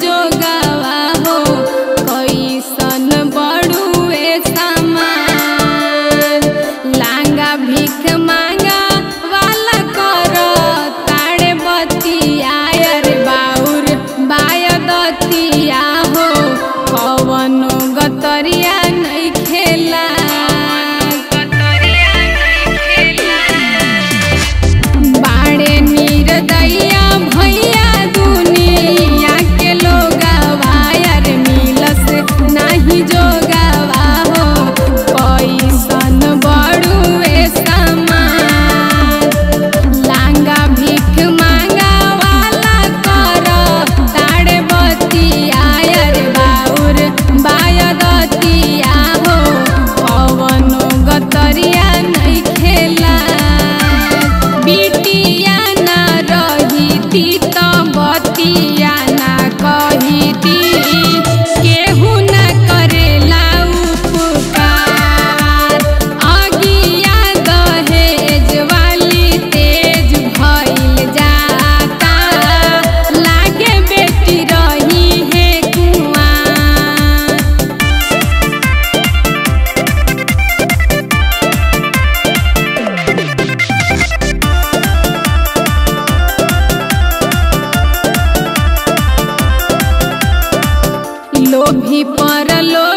जोगावा हो कैसन बड़ुए सामान। लांगा भीख मांगा वाला कर ताड़े बतिया अरे बाउर बाय दतिया हो कवनो गतरिया नहीं खेला। बाड़े निर्दया भैया दुनिया के लोगावा अरे मिलस नहीं जोगावा हो कैसन बड़ुए सामान। लांगा भीख मांगा वाला कर ताड़े बतिया अरे बाउर बाय दतिया हो कवनो गतरिया नहीं खेला। बिटिया ना रहीती त बतिया ना कहीती केहू ना करेला उपकार। अगिया दहेज वाली तेज भइल जाता लागे बेटी रही है कुआं। लोभी पर लो